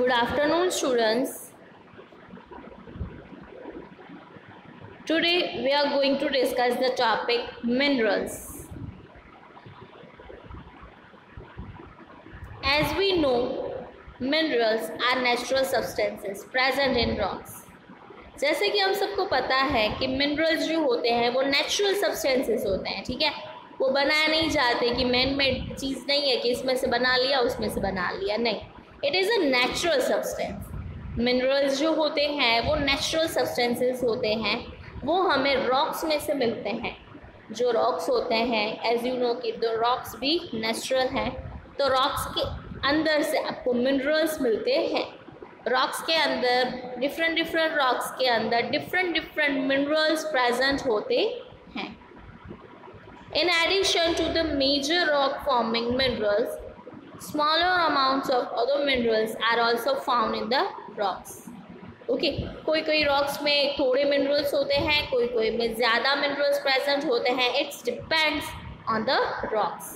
Good afternoon, students. Today we are going to discuss the topic minerals. As we know, minerals are natural substances present in rocks. जैसे कि हम सबको पता है कि minerals जो होते हैं वो नेचुरल सब्सटेंसेस होते हैं, ठीक है। वो बनाए नहीं जाते कि मैन मेड चीज़ नहीं है कि इसमें से बना लिया उसमें से बना लिया, नहीं। It is a natural substance. Minerals जो होते हैं वो नेचुरल सब्सटेंसेस होते हैं, वो हमें रॉक्स में से मिलते हैं। जो रॉक्स होते हैं, एज यू नो कि द रॉक्स भी नेचुरल हैं, तो रॉक्स के अंदर से आपको मिनरल्स मिलते हैं। रॉक्स के अंदर डिफरेंट रॉक्स के अंदर डिफरेंट मिनरल्स प्रेजेंट होते हैं। In addition to the major rock forming minerals, smaller amounts of other minerals are also found in the rocks. Okay, कोई रॉक्स में थोड़े मिनरल्स होते हैं, कोई में ज़्यादा मिनरल्स प्रेजेंट होते हैं। It's depends on the rocks.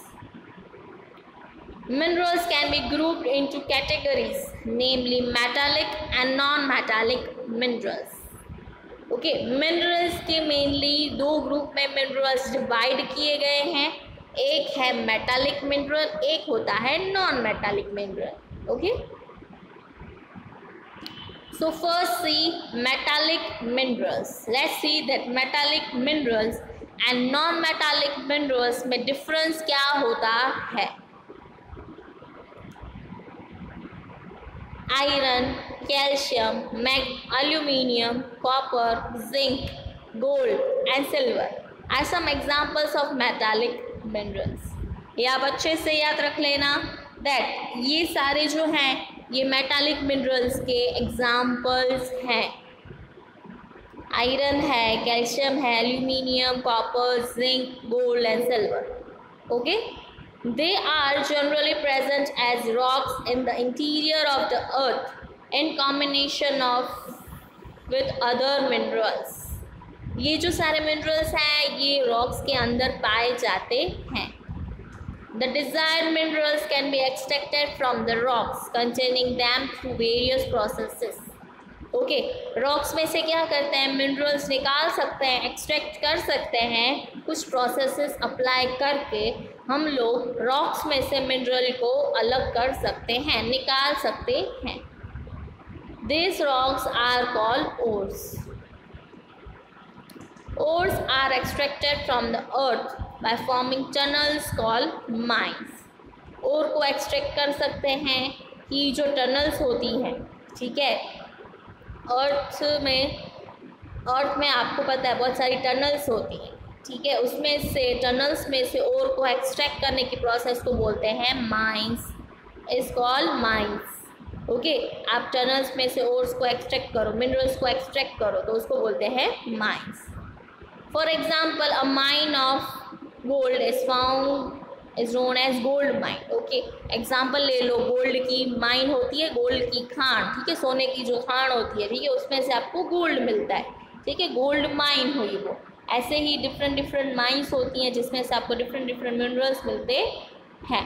Minerals can be grouped into categories, namely metallic and non-metallic minerals. Okay, minerals के मेनली दो ग्रुप में मिनरल्स डिवाइड किए गए हैं। एक है मेटालिक मिनरल, एक होता है non metallic mineral. Okay, so first see metallic minerals. Let's see that metallic minerals and non metallic minerals में डिफरेंस क्या होता है। Iron, calcium, aluminium, copper, zinc, gold and silver are some examples of metallic minerals. ये आप अच्छे से याद रख लेना that ये सारे जो हैं ये metallic minerals के examples हैं। आयरन है, कैल्शियम है, aluminium, copper, zinc, gold and silver. Okay? They are generally present as rocks in the interior of the earth in combination with other minerals. ये जो सारे minerals हैं ये rocks के अंदर पाए जाते हैं। The desired minerals can be extracted from the rocks containing them through various processes. Okay, rocks में से क्या करते हैं, मिनरल्स निकाल सकते हैं, एक्सट्रैक्ट कर सकते हैं। कुछ प्रोसेसेस अप्लाई करके हम लोग रॉक्स में से मिनरल को अलग कर सकते हैं, निकाल सकते हैं। These rocks are called ores. Ores are extracted from the earth by forming tunnels called mines. ओर को एक्सट्रैक्ट कर सकते हैं कि जो टनल्स होती हैं, ठीक है। अर्थ में आपको पता है बहुत सारी टनल्स होती हैं, ठीक है। उसमें से टनल्स में से ओर को एक्सट्रैक्ट करने की प्रोसेस को बोलते हैं mines, is called mines. Okay, आप टनल्स में से ओर्स को एक्सट्रैक्ट करो, मिनरल्स को एक्सट्रैक्ट करो तो उसको बोलते हैं mines. For example, a mine of gold is found is known as gold mine. Okay, example ले लो, गोल्ड की माइन होती है, गोल्ड की खान, ठीक है, सोने की जो खान होती है, ठीक है, उसमें से आपको गोल्ड मिलता है, ठीक है, गोल्ड माइन हुई वो। ऐसे ही डिफरेंट माइंस होती हैं जिसमें से आपको डिफरेंट मिनरल्स मिलते हैं।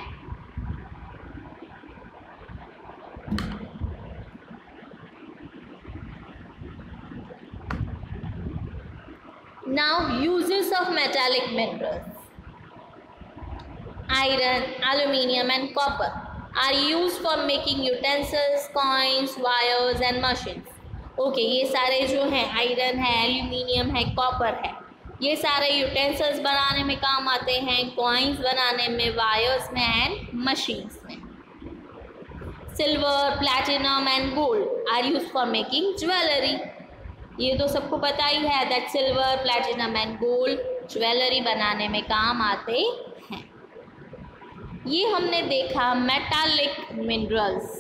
Now uses of metallic minerals. Iron, aluminium and copper are used for making utensils, coins, wires and machines. Okay, ये सारे जो हैं आयरन है, एल्यूमिनियम है, कॉपर है, ये सारे यूटेंसिल्स बनाने में काम आते हैं, कॉइन्स बनाने में, वायर्स में एंड मशीन्स में। Silver, platinum and gold are use for making jewellery. ये तो सबको पता ही है that silver, platinum and gold jewellery बनाने में काम आते हैं। ये हमने देखा metallic minerals.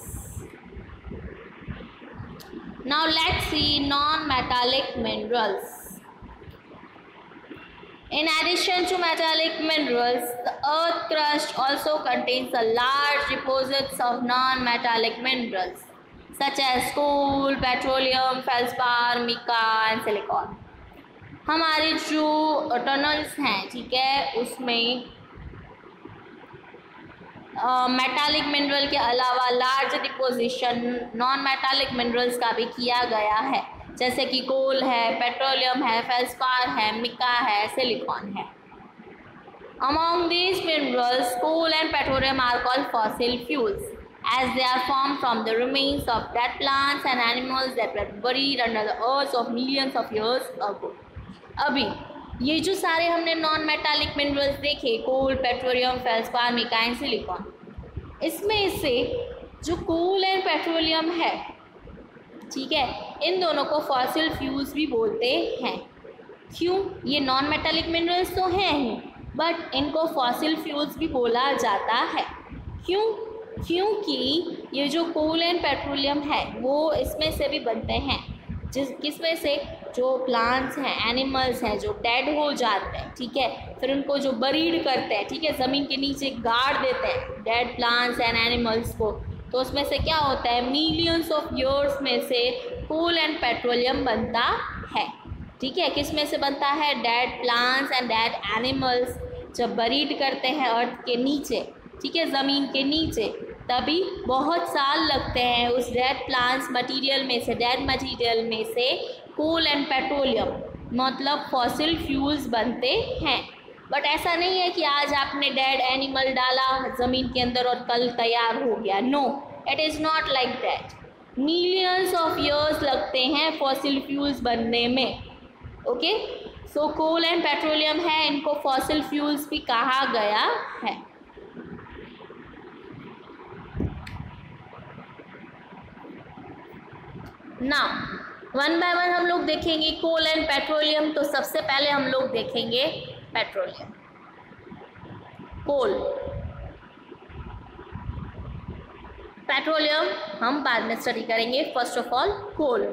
Now let's see non metallic minerals. In addition to metallic minerals, the earth crust also contains a large deposits of non-metallic minerals such as coal, petroleum, feldspar, mica and silicon. हमारे जो tunnels हैं, ठीक है, उसमें metallic mineral के अलावा large deposition non metallic minerals का भी किया गया है, जैसे कि कोल है, पेट्रोलियम है, फेल्सपार है, मिका है, सिलिकॉन है। Among these minerals, coal and petroleum are called fossil fuels, as they are formed from the remains of dead plants and animals that were buried under the earth of millions of years ago. अभी ये जो सारे हमने non metallic minerals देखे, coal, petroleum, feldspar, mica and silicon, इसमें से जो कोल and petroleum है, ठीक है, इन दोनों को फॉसिल फ्यूल्स भी बोलते हैं। क्यों? ये नॉन मेटालिक मिनरल्स तो हैं ही, बट इनको फॉसिल फ्यूल्स भी बोला जाता है। क्यों? क्योंकि ये जो कोल एंड पेट्रोलियम है वो इसमें से भी बनते हैं, किसमें से? जो प्लांट्स हैं, एनिमल्स हैं जो डेड हो जाते हैं, ठीक है, फिर उनको जो बरीड करते हैं, ठीक है, ज़मीन के नीचे गाड़ देते हैं डेड प्लांट्स एंड एनिमल्स को, तो उसमें से क्या होता है, मिलियंस ऑफ ईयर्स में से कोल एंड पेट्रोलियम बनता है। ठीक है, किस में से बनता है? Dead plants and dead animals जब बरीड करते हैं अर्थ के नीचे, ठीक है, ज़मीन के नीचे, तभी बहुत साल लगते हैं उस डेड प्लांट्स मटेरियल में से, डेड मटेरियल में से कोल एंड पेट्रोलियम मतलब फॉसिल फ्यूल्स बनते हैं। बट ऐसा नहीं है कि आज आपने डेड एनिमल डाला ज़मीन के अंदर और कल तैयार हो गया। No, it is not like that. Millions of years लगते हैं फॉसिल फ्यूल्स बनने में। Okay, so coal and petroleum है, इनको फॉसिल फ्यूल्स भी कहा गया है। नाउ वन बाय वन हम लोग देखेंगे कोल एंड पेट्रोलियम। तो सबसे पहले हम लोग देखेंगे पेट्रोलियम। कोल, पेट्रोलियम हम बाद में स्टडी करेंगे। First of all coal.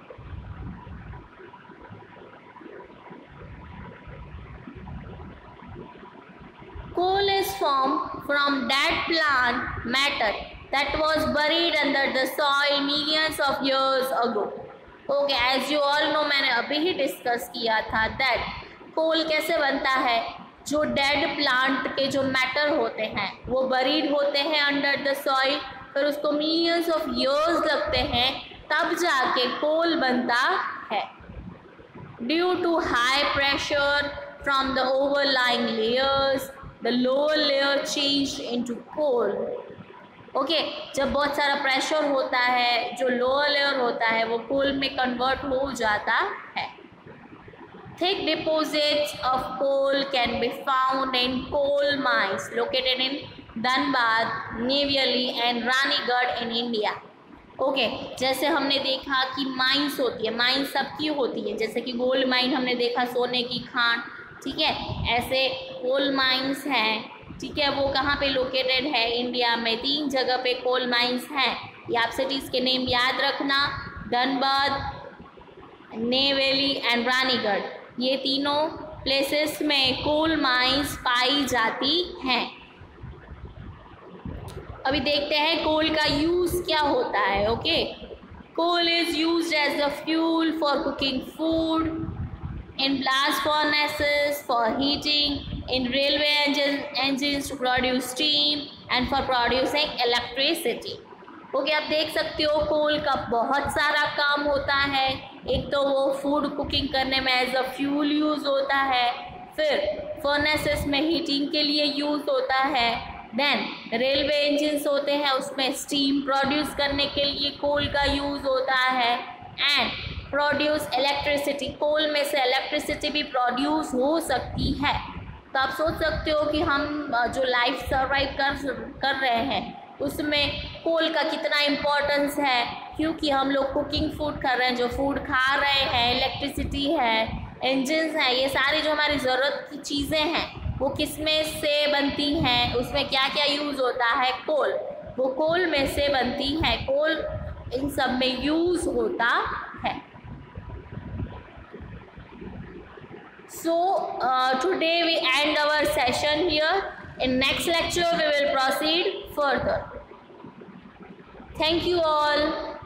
Coal is formed from dead plant matter that was buried under the soil millions of years ago. Okay, as you all know, मैंने अभी ही डिस्कस किया था that कोल कैसे बनता है। जो डेड प्लांट के जो मैटर होते हैं वो बरीड होते हैं अंडर द सॉइल, फिर उसको मिलियंस ऑफ ईयर्स लगते हैं तब जाके कोल बनता है। Due to high pressure from the overlying layers, the lower layer changed into coal. Okay, जब बहुत सारा प्रेशर होता है, जो लोअर लेयर होता है वो कोल में कन्वर्ट हो जाता है। Thick deposits of coal can be found in coal mines located in Dhanbad, Neyveli and Ranigarh in India. Okay, जैसे हमने देखा कि माइंस होती है, माइंस सबकी होती है, जैसे कि गोल्ड माइन हमने देखा, सोने की खान, ठीक है, ऐसे कोल माइंस हैं, ठीक है, वो कहाँ पे लोकेटेड है? इंडिया में 3 जगह पे कोल माइंस हैं। ये आप सिटीज़ के नेम याद रखना, धनबाद, नेवली एंड रानीगढ़। ये तीनों प्लेसेस में कोल माइंस पाई जाती हैं। अभी देखते हैं कोल का यूज़ क्या होता है। Okay, coal is used as the fuel for cooking food, in blast furnaces for heating, in railway engines to produce steam and for producing electricity. Okay, आप देख सकते हो कोल का बहुत सारा काम होता है। एक तो वो फूड कुकिंग करने में एज अ फ्यूल यूज़ होता है, फिर फर्नेसेस में हीटिंग के लिए यूज़ होता है, देन रेलवे इंजन्स होते हैं उसमें स्टीम प्रोड्यूस करने के लिए कोल का यूज़ होता है, एंड प्रोड्यूस इलेक्ट्रिसिटी, कोल में से इलेक्ट्रिसिटी भी प्रोड्यूस हो सकती है। तो आप सोच सकते हो कि हम जो लाइफ सर्वाइव कर रहे हैं उसमें कोल का कितना इम्पोर्टेंस है, क्योंकि हम लोग कुकिंग फूड कर रहे हैं, जो फूड खा रहे हैं, इलेक्ट्रिसिटी है, इंजन्स हैं, ये सारी जो हमारी ज़रूरत की चीज़ें हैं वो किस में से बनती हैं, उसमें क्या क्या यूज़ होता है? कोल, वो कोल में से बनती हैं। कोल इन सब में यूज़ होता है। So today we end our session here. In next lecture we will proceed further. Thank you all.